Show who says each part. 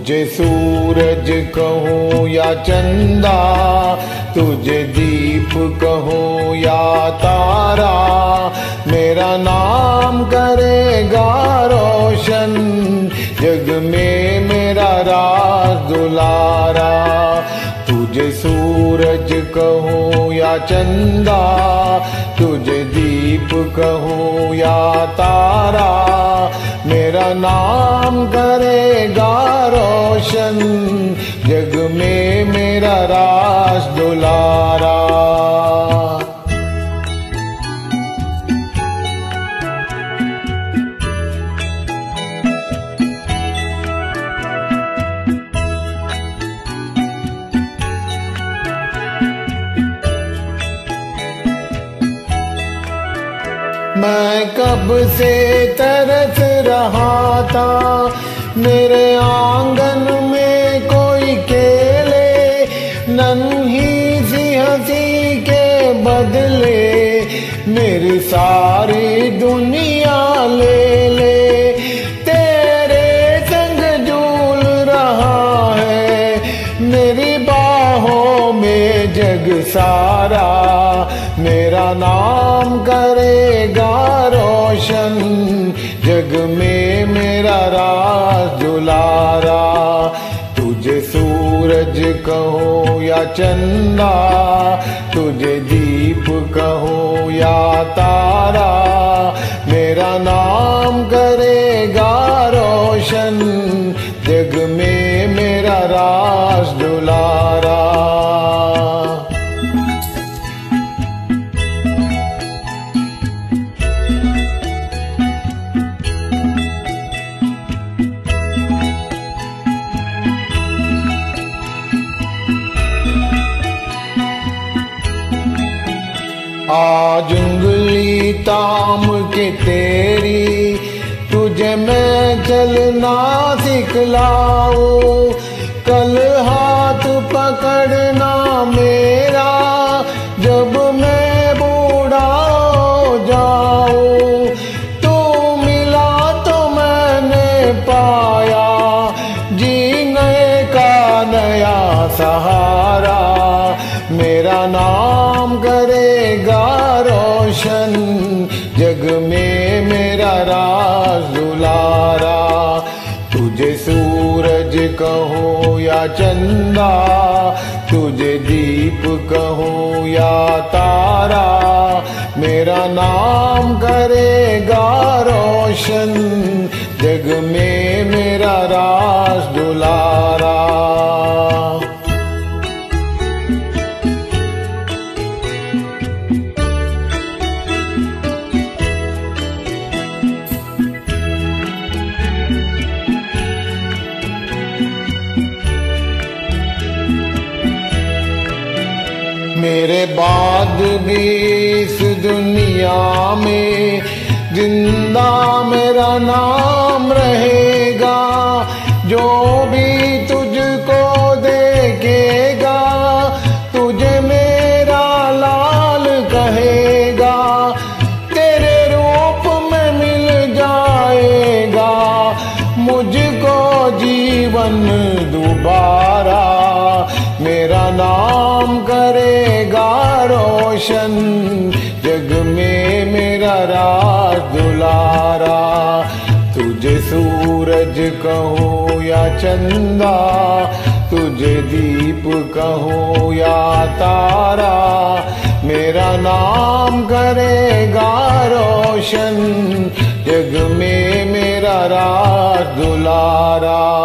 Speaker 1: तुझे सूरज कहूँ या चंदा, तुझे दीप कहूँ या तारा, मेरा नाम करेगा रोशन, जग में मेरा राज दुलारा। तुझे सूरज कहूँ या चंदा, तुझे दीप कहूँ या तारा, मेरा नाम करेगा रोशन, जग में मेरा राज दुलारा। मैं कब से तरस रहा था, मेरे आंगन में कोई खेले, नन्ही सी हंसी के बदले मेरी सारी दुनिया ले ले। तेरे संग झूल रहा है मेरी बाहों में जग सारा, मेरा नाम करेगा रोशन, जग में मेरा राज दुलारा। तुझे सूरज कहो या चंदा, तुझे दीप कहो या तारा, मेरा नाम करेगा रोशन, जग में मेरा राज दुलारा। आज उंगली ताम के तेरी, तुझे मैं चलना सिखलाऊं, कल हाथ पकड़ना मेरा, जब मैं बूढ़ा हो जाऊं। तू मिला तो मैंने पाया जीने का नया सहारा, मेरा नाम करेगा रोशन, जग में मेरा राज दुलारा। तुझे सूरज कहो या चंदा, तुझे दीप कहो या तारा, मेरा नाम करेगा रोशन, जग में मेरा राज दुलारा। मेरे बाद भी इस दुनिया में जिंदा मेरा नाम रहेगा, जो भी तुझको देखेगा तुझे मेरा लाल कहेगा, तेरे रूप में मिल जाएगा मुझको जीवन दोबारा, मेरा नाम करेगा रोशन, जग में मेरा राज दुलारा। तुझे सूरज कहो या चंदा, तुझे दीप कहो या तारा, मेरा नाम करेगा रोशन, जग में मेरा राज दुलारा।